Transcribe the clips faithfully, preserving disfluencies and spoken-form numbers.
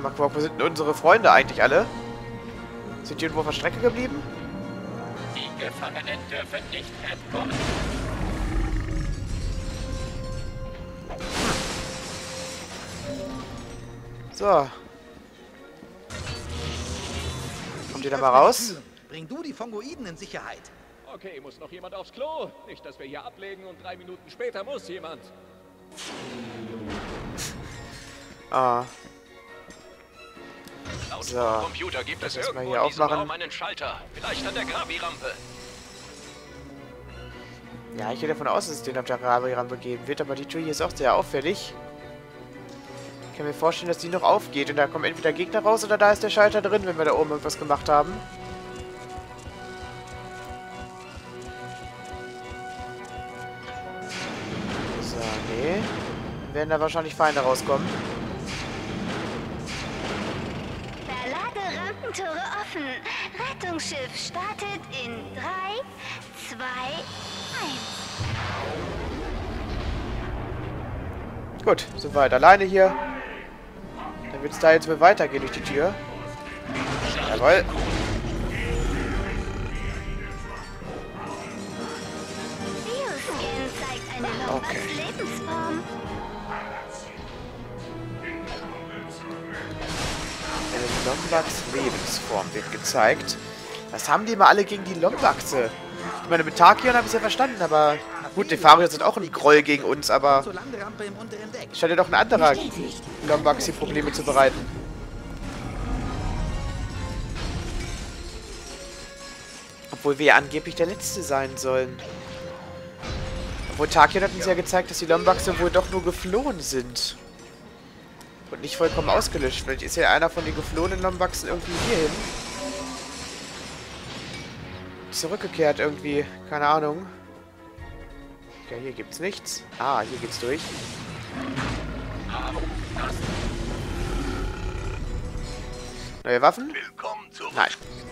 mal, wo sind denn unsere Freunde eigentlich alle? Sind die irgendwo auf der Strecke geblieben? Die Gefangenen dürfen nicht entkommen. So. Kommt ihr da mal raus? Bring du die Fungoiden in Sicherheit. Okay, muss noch jemand aufs Klo? Nicht, dass wir hier ablegen und drei Minuten später muss jemand. Ah. Laut So. Computer gibt es Das mal irgendwo hier in diesem aufmachen. Raum einen Schalter. Vielleicht an der Gravi-Rampe. Ja, ich gehe davon aus, dass es den auf der Gravi-Rampe geben wird, aber die Tür hier ist auch sehr auffällig. Ich kann mir vorstellen, dass die noch aufgeht und da kommen entweder Gegner raus oder da ist der Schalter drin, wenn wir da oben irgendwas gemacht haben. So, nee. Dann werden da wahrscheinlich Feinde rauskommen. Verlage Rampentore offen. Rettungsschiff startet in drei, zwei, eins. Gut, soweit. Alleine hier. Dann wird es da jetzt wohl weitergehen durch die Tür. Jawohl. Bioskin zeigt eine Okay. Lombax-Lebensform. Eine Lombax-Lebensform wird gezeigt. Was haben die mal alle gegen die Lombaxe? Ich meine, mit Tachyon habe ich es ja verstanden, aber... Gut, die Farios sind auch ein Groll gegen uns, aber... Zur Landerampe im unteren Deck. scheint ja doch ein anderer Lombax hier Probleme zu bereiten. Obwohl wir ja angeblich der Letzte sein sollen. Obwohl Tachyon hat uns ja gezeigt, dass die Lombaxe wohl doch nur geflohen sind. Und nicht vollkommen ausgelöscht. Vielleicht ist ja einer von den geflohenen Lombaxen irgendwie hierhin. Zurückgekehrt irgendwie. Keine Ahnung. Ja, hier gibt's nichts. Ah, hier geht's durch. Neue Waffen? Willkommen zurück. Nein.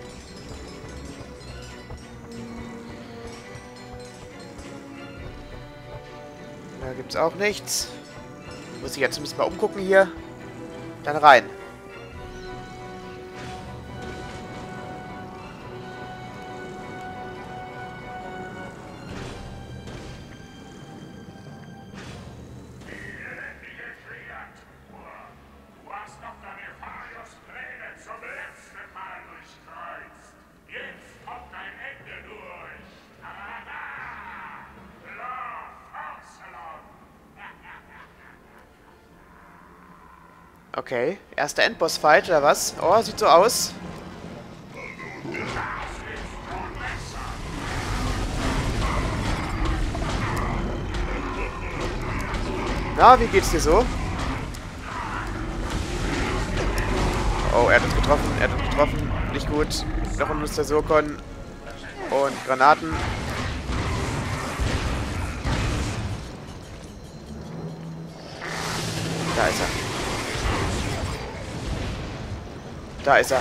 Da gibt's auch nichts. Muss ich jetzt zumindest mal umgucken hier. Dann rein. Okay, erster Endboss-Fight, oder was? Oh, sieht so aus. Na, wie geht's dir so? Oh, er hat uns getroffen, er hat uns getroffen. Nicht gut. Noch ein Mister Sokon. Und Granaten. Da ist er. Da ist er.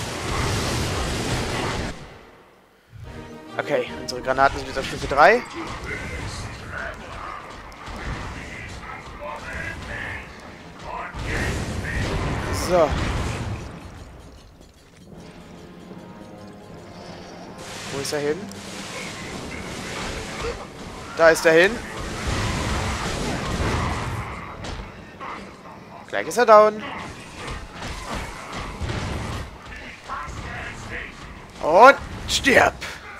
Okay, unsere Granaten sind jetzt auf Stufe drei. So. Wo ist er hin? Da ist er hin. Gleich ist er down. Und stirb!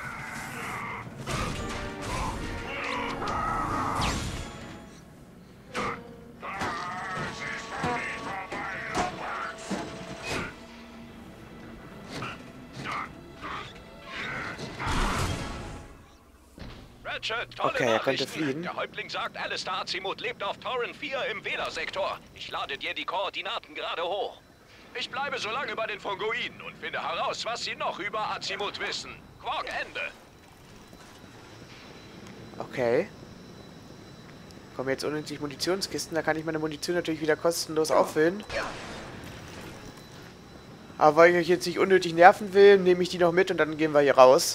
Ratchet, tolle Okay, er könnte Nachrichten. fliehen. Der Häuptling sagt, Alistair Azimuth lebt auf Torren vier im Wählersektor. Ich lade dir die Koordinaten gerade hoch. Ich bleibe so lange bei den Fungoiden und finde heraus, was sie noch über Azimuth wissen. Quark, Ende. Okay. Kommen jetzt unendlich Munitionskisten. Da kann ich meine Munition natürlich wieder kostenlos auffüllen. Aber weil ich euch jetzt nicht unnötig nerven will, nehme ich die noch mit und dann gehen wir hier raus.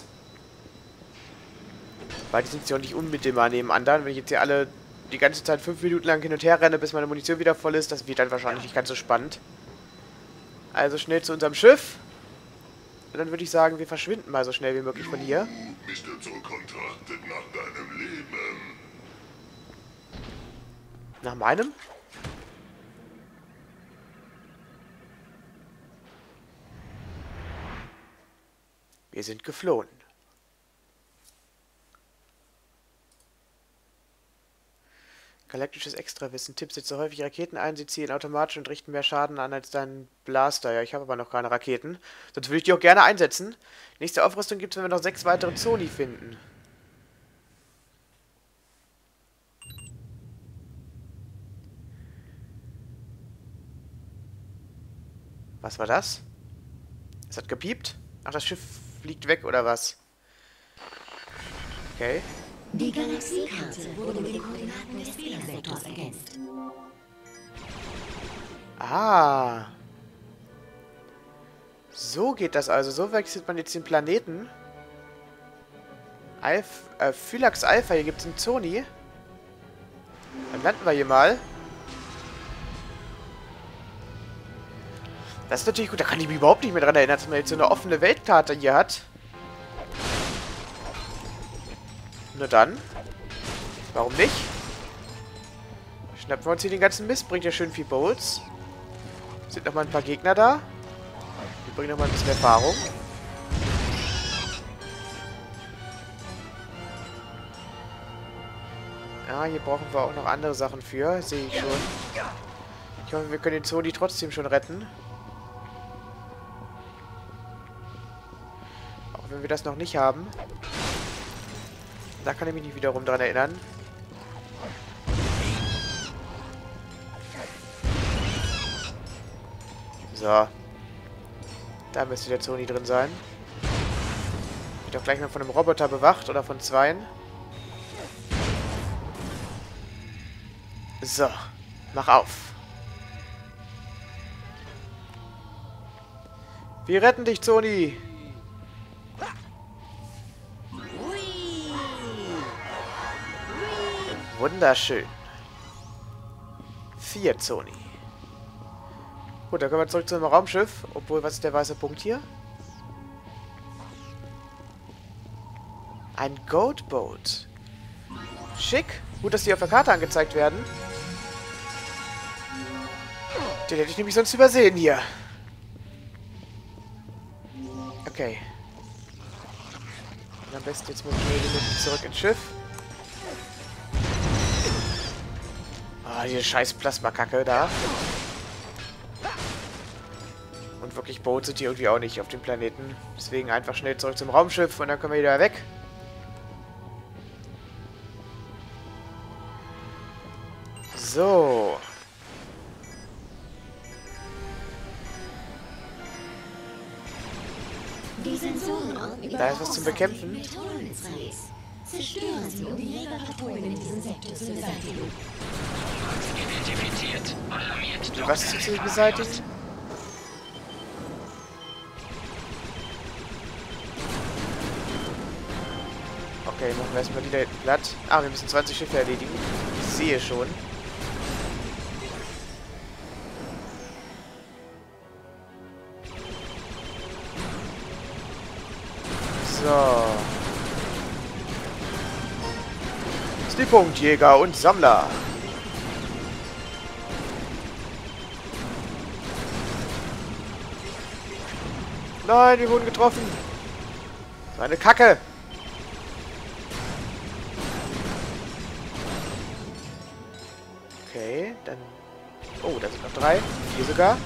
Weil die sind ja auch nicht unmittelbar nebeneinander. Wenn ich jetzt hier alle die ganze Zeit fünf Minuten lang hin und her renne, bis meine Munition wieder voll ist, das wird dann wahrscheinlich nicht ganz so spannend. Also schnell zu unserem Schiff. Und dann würde ich sagen, wir verschwinden mal so schnell wie möglich von hier. Mister Zollkon trachtet nach deinem Leben. Nach meinem? Wir sind geflohen. Galaktisches Extrawissen. Tipp, setze häufig Raketen ein, sie ziehen automatisch und richten mehr Schaden an als dein Blaster. Ja, ich habe aber noch keine Raketen. Sonst würde ich die auch gerne einsetzen. Nächste Aufrüstung gibt es, wenn wir noch sechs weitere Zoni finden. Was war das? Es hat gepiept? Ach, das Schiff fliegt weg, oder was? Okay. Die Galaxiekarte wurde mit den Koordinaten des Wählersektors ergänzt. Ah. So geht das also. So wechselt man jetzt den Planeten. Alph, äh, Phylax Alpha, hier gibt es einen Zoni. Dann landen wir hier mal. Das ist natürlich gut. Da kann ich mich überhaupt nicht mehr dran erinnern, dass man jetzt so eine offene Weltkarte hier hat. Na dann. Warum nicht? Schnappen wir uns hier den ganzen Mist. Bringt ja schön viel Bolts. Sind noch mal ein paar Gegner da. Die bringen noch mal ein bisschen Erfahrung. Ja, hier brauchen wir auch noch andere Sachen für. Sehe ich schon. Ich hoffe, wir können den Zoni trotzdem schon retten. Auch wenn wir das noch nicht haben. Da kann ich mich nicht wiederum dran erinnern. So. Da müsste der Zoni drin sein. Wird doch gleich mal von einem Roboter bewacht oder von zweien. So. Mach auf. Wir retten dich, Zoni. Wunderschön. Vier Zoni. Gut, dann können wir zurück zu einem Raumschiff. Obwohl, was ist der weiße Punkt hier? Ein Goldboat. Schick. Gut, dass die auf der Karte angezeigt werden. Den hätte ich nämlich sonst übersehen hier. Okay. Und am besten jetzt mal schnell zurück ins Schiff. Ah, diese scheiß Plasmakacke da. Und wirklich Boot sind hier irgendwie auch nicht auf dem Planeten. Deswegen einfach schnell zurück zum Raumschiff und dann können wir wieder weg. So. Die Sensoren Da ist was zum Bekämpfen. Zerstören Sie, um die Jägerpatrouillen in diesem Sektor zu beseitigen. Identifiziert. Alarmiert. Was ist hier beseitigt? Okay, machen wir erstmal die da hinten platt. Ah, wir müssen zwanzig Schiffe erledigen. Ich sehe schon. So. Punktjäger und Sammler. Nein, wir wurden getroffen. So eine Kacke. Okay, dann... Oh, da sind noch drei. Vier sogar.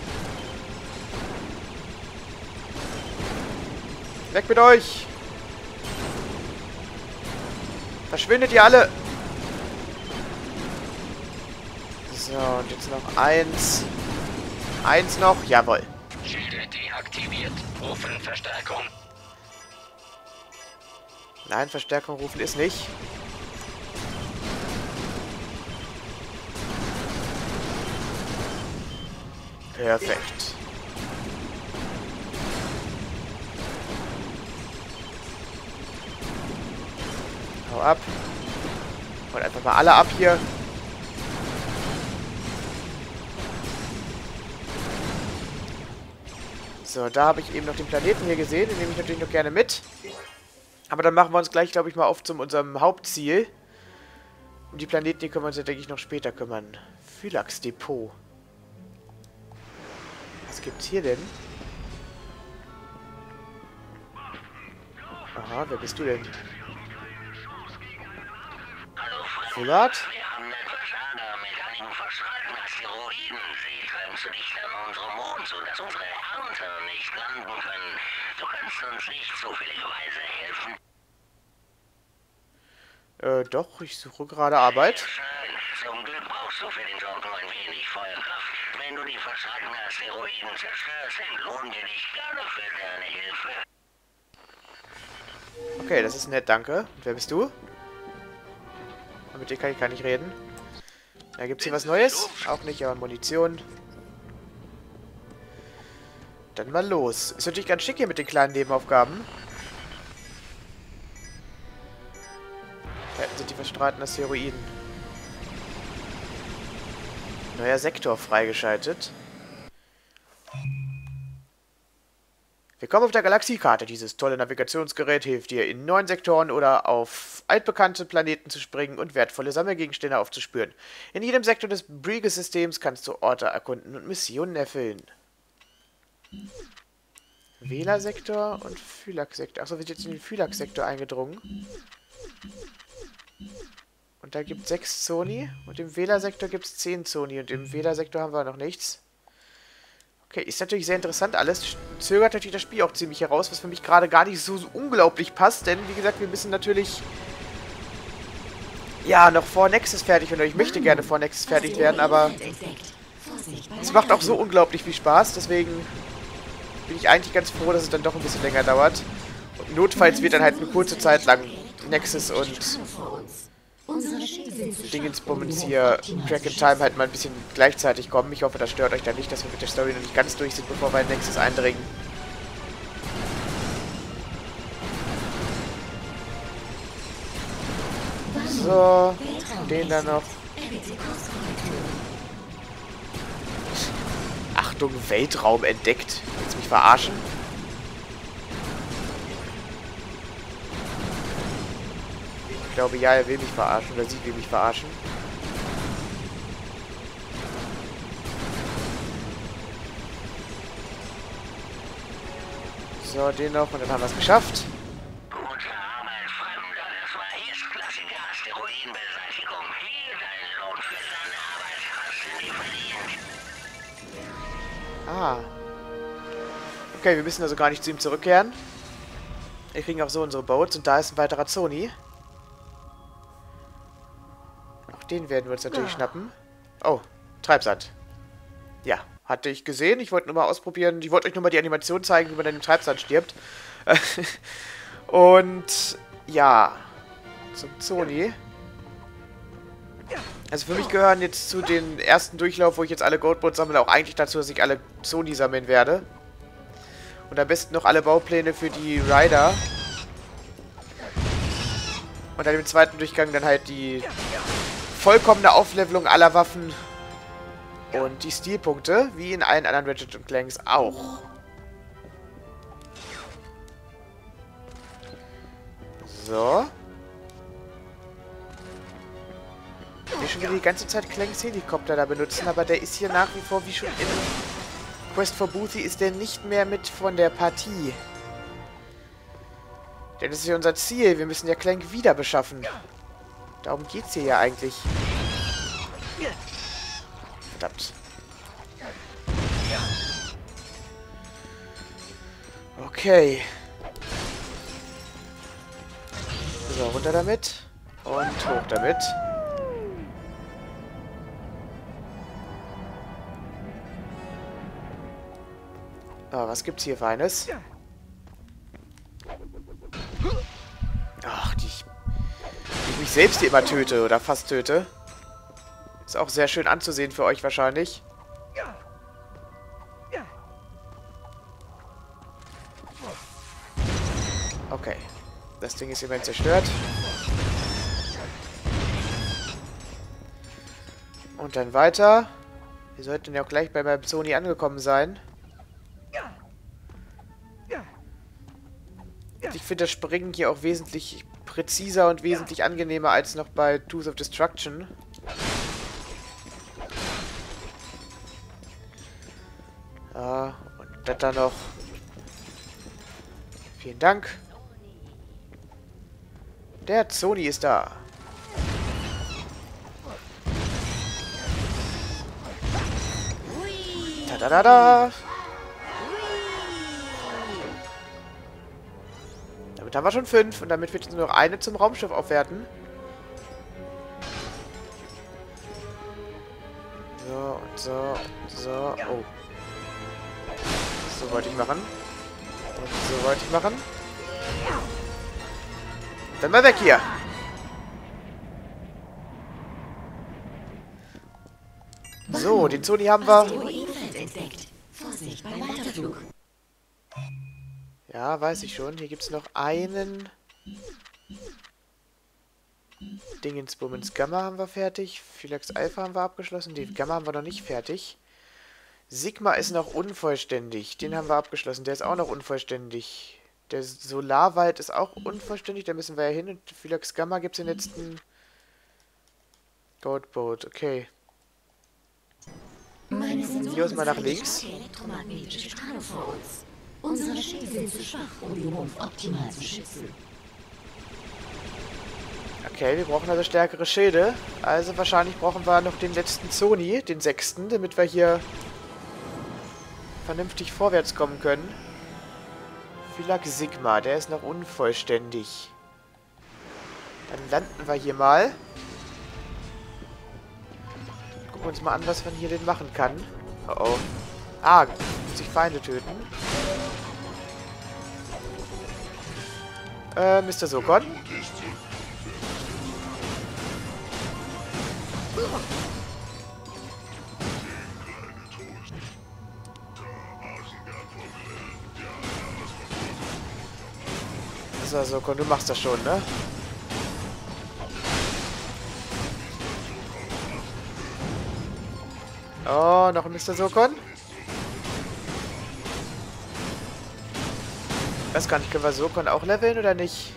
Weg mit euch. Verschwindet ihr alle. So, und jetzt noch eins. Eins noch. Jawohl. Schilde deaktiviert. Rufen Verstärkung. Nein, Verstärkung rufen ist nicht. Perfekt. Hau ab. Und einfach mal alle ab hier. So, da habe ich eben noch den Planeten hier gesehen. Den nehme ich natürlich noch gerne mit. Aber dann machen wir uns gleich, glaube ich, mal auf zu unserem Hauptziel. Um die Planeten, die können wir uns ja, denke ich, noch später kümmern. Phylax Depot. Was gibt's hier denn? Aha, wer bist du denn? Fullard? Wir haben etwas Ärger mit einigen verschreiten Asteroiden. Sie treiben zu dicht an unserem Mond, sodass unsere Ernte nicht landen können. Du kannst uns nicht zufälligerweise helfen. Äh, doch, ich suche gerade Arbeit. Schön. Zum Glück brauchst du für den Job nur ein wenig Feuerkraft. Wenn du die verschreiten Asteroiden zerstörst, entlohnen wir dich gerne für deine Hilfe. Okay, das ist nett, danke. Und wer bist du? Mit dir kann ich gar nicht reden. Da gibt's hier was Neues? Auch nicht, aber Munition. Dann mal los. Ist natürlich ganz schick hier mit den kleinen Nebenaufgaben. Da hinten sind die verstrahlten Asteroiden. Neuer Sektor freigeschaltet. Willkommen auf der Galaxiekarte. Dieses tolle Navigationsgerät hilft dir, in neuen Sektoren oder auf altbekannte Planeten zu springen und wertvolle Sammelgegenstände aufzuspüren. In jedem Sektor des Briggs-Systems kannst du Orte erkunden und Missionen erfüllen. Wählersektor und Phylax-Sektor. Achso, wir sind jetzt in den Phylax-Sektor eingedrungen. Und da gibt es sechs Zoni. Und im Wählersektor gibt es zehn Zoni. Und im Wählersektor haben wir noch nichts. Okay, ist natürlich sehr interessant alles. Zögert natürlich das Spiel auch ziemlich heraus, was für mich gerade gar nicht so, so unglaublich passt. Denn, wie gesagt, wir müssen natürlich... Ja, noch vor Nexus fertig werden. Ich möchte gerne vor Nexus fertig werden, aber... Es macht auch so unglaublich viel Spaß. Deswegen bin ich eigentlich ganz froh, dass es dann doch ein bisschen länger dauert. Und notfalls wird dann halt eine kurze Zeit lang Nexus und... Dingensbummens hier, Crack in Time halt mal ein bisschen gleichzeitig kommen. Ich hoffe, das stört euch dann nicht, dass wir mit der Story noch nicht ganz durch sind, bevor wir in Nexus eindringen. So, den dann noch. Achtung, Weltraum entdeckt. Willst du mich verarschen? Ich glaube, ja, er will mich verarschen oder sie will mich verarschen. So, den noch und dann haben wir es geschafft. Gute Arbeit, Fremder. Das war erstklassige Asteroidenbeseitigung. Hier dein Lohn für deine Arbeit. Hast du nie verdient. Ah. Okay, wir müssen also gar nicht zu ihm zurückkehren. Wir kriegen auch so unsere Boats und da ist ein weiterer Zoni. Auch den werden wir uns natürlich schnappen. Oh, Treibsand. Ja, hatte ich gesehen. Ich wollte nur mal ausprobieren. Ich wollte euch nur mal die Animation zeigen, wie man dann im Treibsand stirbt. Und ja, zum Zoni. Also für mich gehören jetzt zu den ersten Durchlauf, wo ich jetzt alle Goldboats sammle, auch eigentlich dazu, dass ich alle Zoni sammeln werde. Und am besten noch alle Baupläne für die Rider. Und dann im zweiten Durchgang dann halt die vollkommene Auflevelung aller Waffen und die Stilpunkte, wie in allen anderen Ratchet und Clanks auch. So. Ich will schon wieder die ganze Zeit Clanks Helikopter da benutzen, aber der ist hier nach wie vor, wie schon in Quest for Boothie, ist der nicht mehr mit von der Partie. Denn das ist ja unser Ziel. Wir müssen ja Clank wieder beschaffen. Darum geht's hier ja eigentlich. Verdammt. Okay. So, runter damit. Und hoch damit. Ah, was gibt's hier Feines? Ach, die ich, die ich mich selbst hier immer töte oder fast töte. Ist auch sehr schön anzusehen für euch wahrscheinlich. Okay. Das Ding ist immerhin zerstört. Und dann weiter. Wir sollten ja auch gleich bei meinem Zoni angekommen sein. Ich finde das Springen hier auch wesentlich präziser und wesentlich angenehmer als noch bei Tools of Destruction. Ja, und das dann noch. Vielen Dank. Der Sony ist da. Da da da da. Damit haben wir schon fünf und damit wird jetzt nur noch eine zum Raumschiff aufwerten. So und so und so. Oh. So wollte ich machen. Und so wollte ich machen. Dann mal weg hier. So, den Sony haben wir. Vorsicht beim Weiterflug. Ja, weiß ich schon. Hier gibt es noch einen Dingensbummens. Gamma haben wir fertig. Phylax Alpha haben wir abgeschlossen. Die Gamma haben wir noch nicht fertig. Sigma ist noch unvollständig. Den haben wir abgeschlossen. Der ist auch noch unvollständig. Der Solarwald ist auch unvollständig. Da müssen wir ja hin. Und Phylax Gamma gibt es den letzten Goldboat. Okay. Hier ist mal nach links. Elektromagnetische Strahlung vor uns. Unsere Schilde sind zu schwach, um den Rumpf optimal zu schützen. Okay, wir brauchen also stärkere Schilde. Also wahrscheinlich brauchen wir noch den letzten Sony, den sechsten, damit wir hier vernünftig vorwärts kommen können. Phylax Sigma, der ist noch unvollständig. Dann landen wir hier mal. Gucken wir uns mal an, was man hier denn machen kann. Oh oh. Ah, muss ich Feinde töten. Äh, Mister Sokon. Mister Sokon, du machst das schon, ne? Oh, noch ein Mister Sokon. Weiß gar nicht, können wir Sokon auch leveln oder nicht?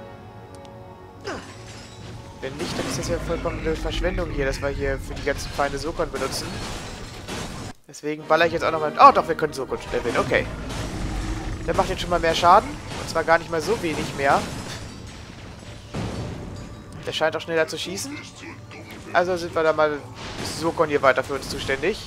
Wenn nicht, dann ist das ja vollkommen eine Verschwendung hier, dass wir hier für die ganzen Feinde Sokon benutzen. Deswegen baller ich jetzt auch nochmal... Oh doch, wir können Sokon leveln, okay. Der macht jetzt schon mal mehr Schaden. Und zwar gar nicht mal so wenig mehr. Der scheint auch schneller zu schießen. Also sind wir da mal... Sokon hier weiter für uns zuständig.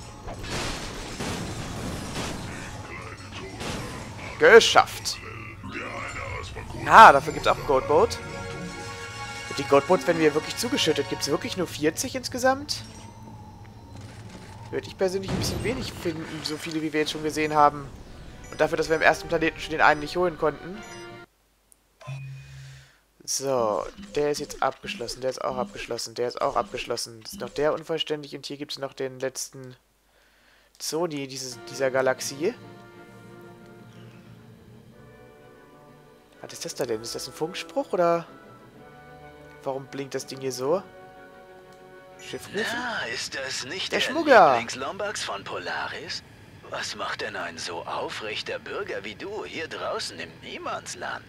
Geschafft. Ah, dafür gibt es auch ein Goldboat. Die Goldboats werden wir wirklich zugeschüttet. Gibt es wirklich nur vierzig insgesamt? Würde ich persönlich ein bisschen wenig finden, so viele wie wir jetzt schon gesehen haben. Und dafür, dass wir im ersten Planeten schon den einen nicht holen konnten. So, der ist jetzt abgeschlossen. Der ist auch abgeschlossen. Der ist auch abgeschlossen. Ist noch der unvollständig. Und hier gibt es noch den letzten Sony dieses, dieser Galaxie. Was ist das da denn? Ist das ein Funkspruch oder... Warum blinkt das Ding hier so? Schiff rufen? Na, ist das nicht der der Schmuggler? Lieblings-Lombax von Polaris? Was macht denn ein so aufrechter Bürger wie du hier draußen im Niemandsland?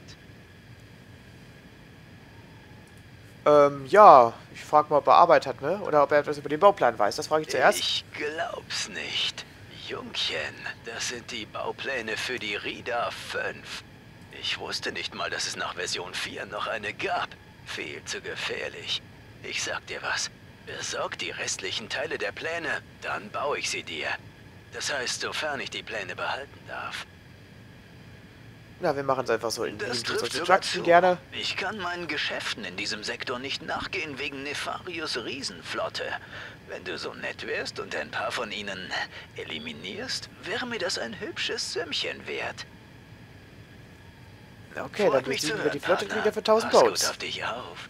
Ähm, ja. Ich frage mal, ob er Arbeit hat, ne? Oder ob er etwas über den Bauplan weiß. Das frage ich zuerst. Ich glaub's nicht. Jungchen, das sind die Baupläne für die Rida fünf. Ich wusste nicht mal, dass es nach Version vier noch eine gab. Viel zu gefährlich. Ich sag dir was. Besorg die restlichen Teile der Pläne, dann baue ich sie dir. Das heißt, sofern ich die Pläne behalten darf. Na, wir machen es einfach so. In Das in trifft so sogar zu. gerne. Ich kann meinen Geschäften in diesem Sektor nicht nachgehen wegen Nefarius Riesenflotte. Wenn du so nett wärst und ein paar von ihnen eliminierst, wäre mir das ein hübsches Sümmchen wert. Okay, dann besiegen wir die Flotte Partner. wieder für tausend Pass gut Boats. auf dich auf.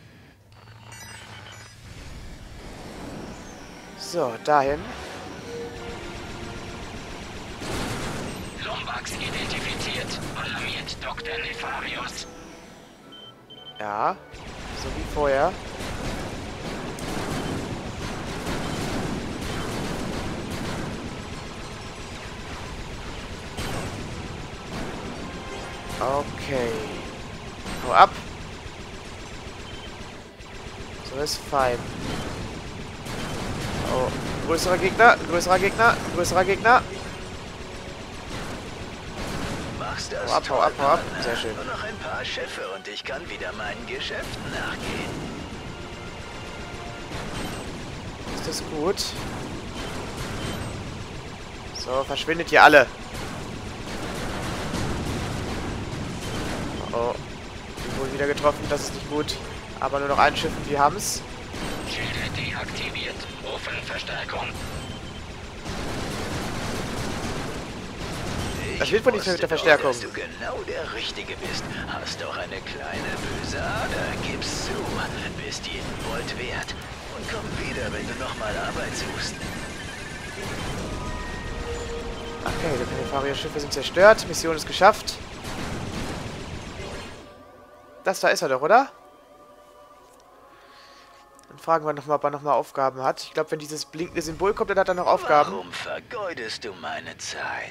So, dahin. Lombax identifiziert. Alarmiert Doktor Nefarius. Ja, so wie vorher. Okay. Hau ab. So ist fein. Oh, ein größerer Gegner, ein größerer Gegner, ein größerer Gegner. Machst das Hau ab, hau ab, hau ab. Sehr schön. Nur noch ein paar Schiffe und ich kann wieder meinen Geschäften nachgehen. Ist das gut? So, verschwindet ihr alle. Oh, ich wurde wieder getroffen, das ist nicht gut. Aber nur noch ein Schiff und wir haben's. Schilde deaktiviert. Rufen Verstärkung. Das wird wohl nichts mehr mit der Verstärkung. Dass du genau der Richtige bist. Hast doch eine kleine böse Ader. Gib's zu. Bist jeden Volt wert. Und komm wieder, wenn du nochmal Arbeit suchst. Okay, die Penefaria-Schiffe sind zerstört. Mission ist geschafft. Das da ist er doch, oder? Dann fragen wir nochmal, ob er nochmal Aufgaben hat. Ich glaube, wenn dieses blinkende Symbol kommt, dann hat er noch Aufgaben. Warum vergeudest du meine Zeit?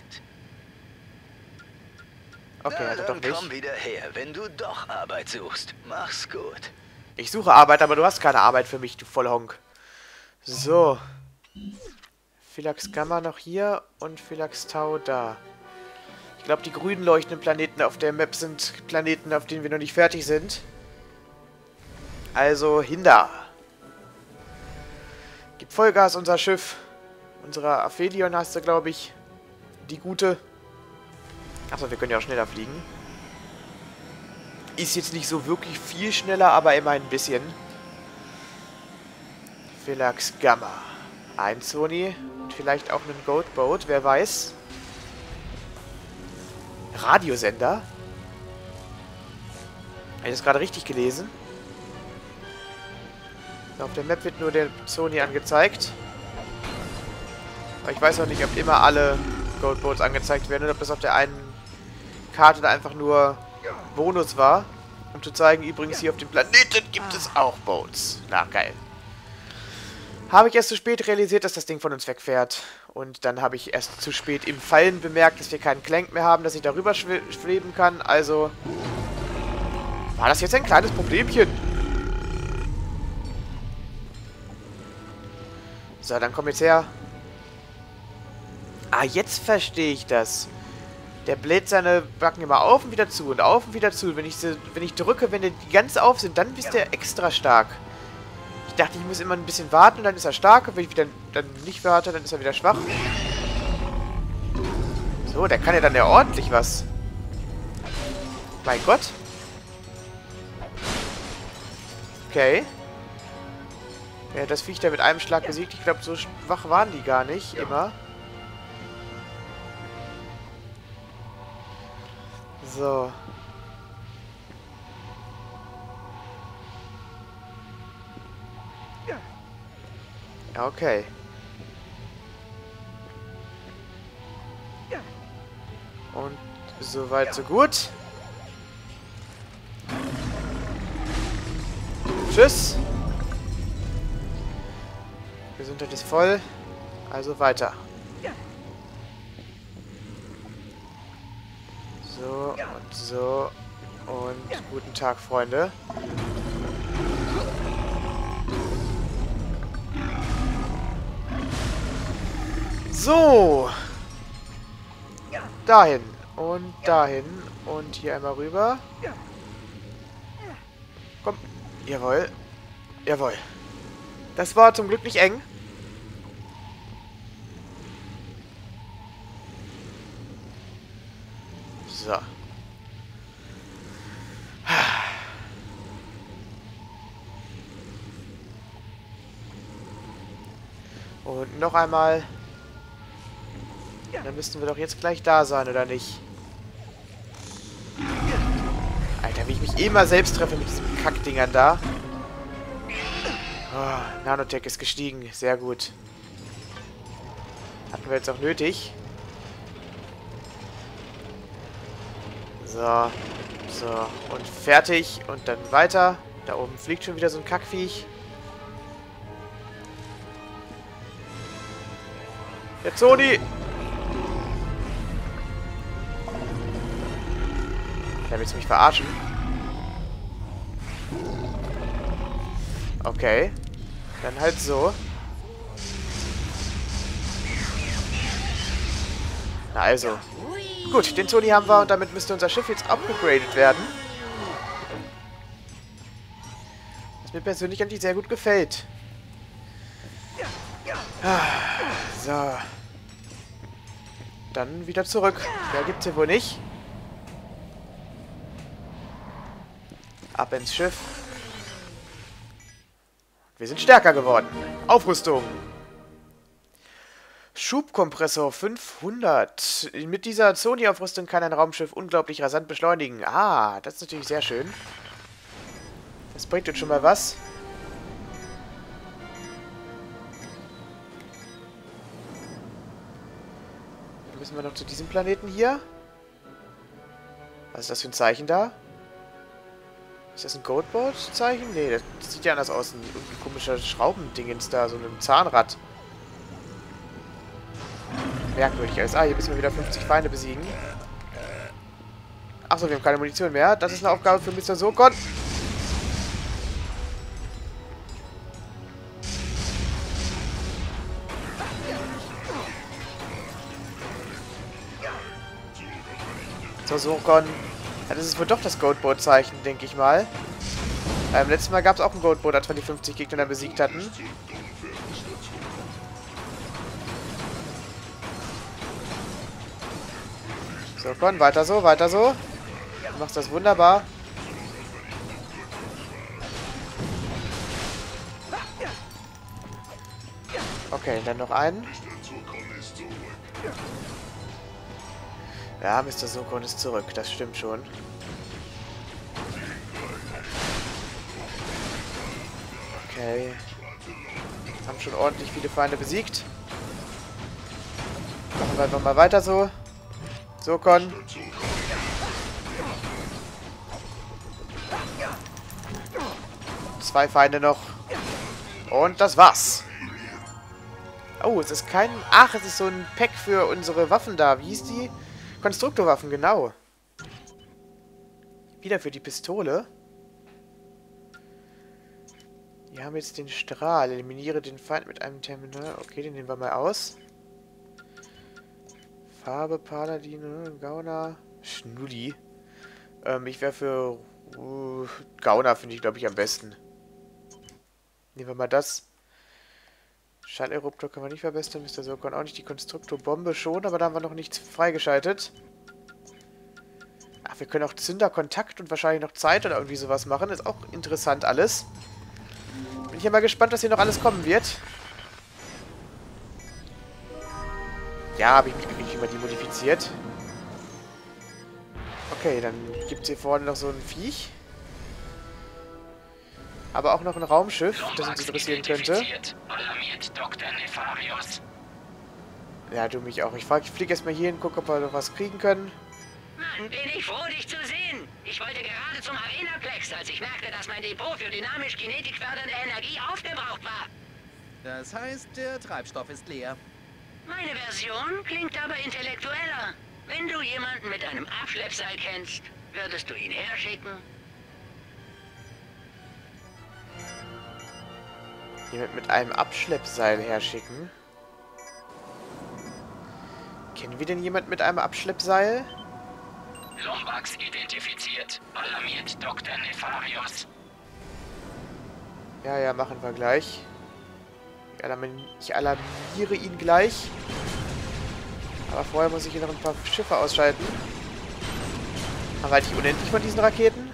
Okay, Na, hat er dann doch komm nicht. wieder her, wenn du doch Arbeit suchst. Mach's gut. Ich suche Arbeit, aber du hast keine Arbeit für mich, du Vollhonk. So. Philax Gamma noch hier und Philax Tau da. Ich glaube, die grün leuchtenden Planeten auf der Map sind Planeten, auf denen wir noch nicht fertig sind. Also, hinda. Gib Vollgas, unser Schiff. Unsere Aphelion heißt sie, glaube ich. Die gute. Achso, wir können ja auch schneller fliegen. Ist jetzt nicht so wirklich viel schneller, aber immerhin ein bisschen. Philax Gamma. Ein Sony und vielleicht auch einen Goldboat, wer weiß. Radiosender. Habe ich das gerade richtig gelesen? Auf der Map wird nur der Sony angezeigt. Aber ich weiß auch nicht, ob immer alle Goldboats angezeigt werden oder ob das auf der einen Karte da einfach nur Bonus war. Um zu zeigen, übrigens hier auf dem Planeten gibt es auch Boats. Na, geil. Habe ich erst zu spät realisiert, dass das Ding von uns wegfährt. Und dann habe ich erst zu spät im Fallen bemerkt, dass wir keinen Clank mehr haben, dass ich darüber schwe schweben kann. Also war das jetzt ein kleines Problemchen. So, dann komm jetzt her. Ah, jetzt verstehe ich das. Der bläht seine Backen immer auf und wieder zu und auf und wieder zu. Wenn ich, sie, wenn ich drücke, wenn die ganz auf sind, dann ist der extra stark. Ich dachte, ich muss immer ein bisschen warten und dann ist er stark. Und wenn ich wieder dann nicht warte, dann ist er wieder schwach. So, der kann ja dann ja ordentlich was. Mein Gott. Okay. Er hat das Viech da mit einem Schlag besiegt. Ich glaube, so schwach waren die gar nicht immer. So. Ja, okay. Und soweit, so gut. Tschüss. Gesundheit ist voll. Also weiter. So und so. Und guten Tag, Freunde. So. Dahin. Und dahin. Und hier einmal rüber. Komm. Jawohl. Jawohl. Das war zum Glück nicht eng. So. Und noch einmal. Dann müssten wir doch jetzt gleich da sein, oder nicht? Alter, wie ich mich immer selbst treffe mit diesen Kackdingern da. Oh, Nanotech ist gestiegen. Sehr gut. Hatten wir jetzt auch nötig. So. So. Und fertig. Und dann weiter. Da oben fliegt schon wieder so ein Kackviech. Der Sony! Der willst du mich verarschen? Okay. Dann halt so. Na also. Gut, den Toni haben wir und damit müsste unser Schiff jetzt upgegradet werden. Was mir persönlich eigentlich sehr gut gefällt. Ah, so. Dann wieder zurück. Mehr gibt's hier wohl nicht. Ab ins Schiff. Wir sind stärker geworden. Aufrüstung. Schubkompressor fünfhundert. Mit dieser Sony-Aufrüstung kann ein Raumschiff unglaublich rasant beschleunigen. Ah, das ist natürlich sehr schön. Das bringt uns schon mal was. Dann müssen wir noch zu diesem Planeten hier. Was ist das für ein Zeichen da? Ist das ein Goldboard-Zeichen? Nee, das sieht ja anders aus. Ein, ein komischer Schraubendingens da, so ein Zahnrad. Merkwürdig alles. Ah, hier müssen wir wieder fünfzig Feinde besiegen. Achso, wir haben keine Munition mehr. Das ist eine Aufgabe für Mister Sokon. So, Sokon. Ja, das ist wohl doch das Goldboard-Zeichen, denke ich mal. Beim letzten Mal gab es auch ein Goldboard, als wir die fünfzig Gegner dann besiegt hatten. So, komm, weiter so, weiter so. Du machst das wunderbar. Okay, dann noch einen. Ja, Mister Sokon ist zurück, das stimmt schon. Okay. Haben schon ordentlich viele Feinde besiegt. Machen wir einfach mal weiter so. Sokon. Zwei Feinde noch. Und das war's. Oh, es ist kein... Ach, es ist so ein Pack für unsere Waffen da. Wie hieß die? Konstruktorwaffen, genau. Wieder für die Pistole. Wir haben jetzt den Strahl. Eliminiere den Feind mit einem Terminal. Okay, den nehmen wir mal aus. Farbe, Paladine, Gauner, Schnulli. Ähm, ich wäre für uh, Gauner, finde ich, glaube ich, am besten. Nehmen wir mal das. Schalleruptor können wir nicht verbessern. Mister Sokon auch nicht. Die Konstruktorbombe schon, aber da haben wir noch nichts freigeschaltet. Ach, wir können auch Zünderkontakt und wahrscheinlich noch Zeit oder irgendwie sowas machen. Ist auch interessant alles. Bin ich ja mal gespannt, was hier noch alles kommen wird. Ja, habe ich mich wirklich immer die modifiziert. Okay, dann gibt es hier vorne noch so ein Viech. Aber auch noch ein Raumschiff, das uns interessieren könnte. Ja, du mich auch. Ich, ich fliege erstmal hier hin, gucke, ob wir noch was kriegen können. Mann, bin ich froh, dich zu sehen. Ich wollte gerade zum Arenaplex, als ich merkte, dass mein Depot für dynamisch Kinetik fördernde Energie aufgebraucht war. Das heißt, der Treibstoff ist leer. Meine Version klingt aber intellektueller. Wenn du jemanden mit einem Abschleppseil kennst, würdest du ihn herschicken? Jemand mit einem Abschleppseil herschicken? Kennen wir denn jemand mit einem Abschleppseil? Lombax identifiziert. Alarmiert Doktor Nefarius. Ja, ja, machen wir gleich. Ich, alarm ich alarmiere ihn gleich. Aber vorher muss ich hier noch ein paar Schiffe ausschalten. Haben wir eigentlich unendlich von diesen Raketen?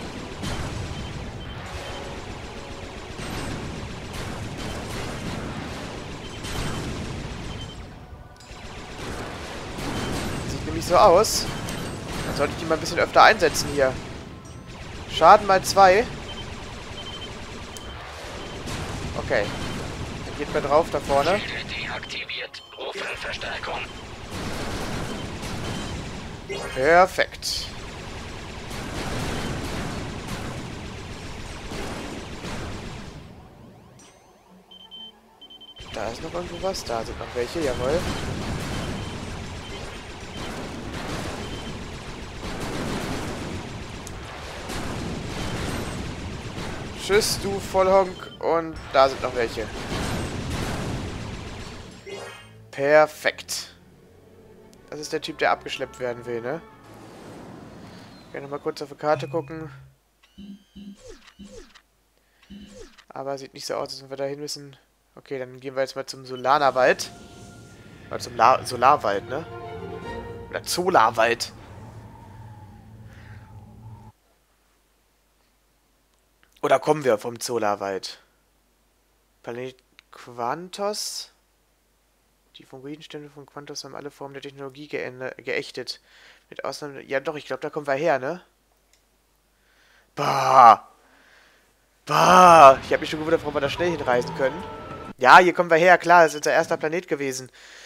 Sieht nämlich so aus. Dann sollte ich die mal ein bisschen öfter einsetzen hier. Schaden mal zwei. Okay. Dann geht man drauf da vorne. Deaktiviert. Rufe Verstärkung. Perfekt. Da ist noch irgendwo was. Da sind noch welche, jawohl. Tschüss, du Vollhonk. Und da sind noch welche. Perfekt. Das ist der Typ, der abgeschleppt werden will, ne? Ich kann noch mal kurz auf die Karte gucken. Aber sieht nicht so aus, als wenn wir da hin müssen. Okay, dann gehen wir jetzt mal zum Solarwald. Oder zum La Solarwald, ne? Oder Zolarwald. Oder kommen wir vom Zolarwald? Planet Quantos. Die Fungoidenstämme von Quantos haben alle Formen der Technologie geächtet. Mit Ausnahme... Ja doch, ich glaube, da kommen wir her, ne? Bah! Bah! Ich habe mich schon gewundert, warum wir da schnell hinreisen können. Ja, hier kommen wir her, klar, das ist unser erster Planet gewesen.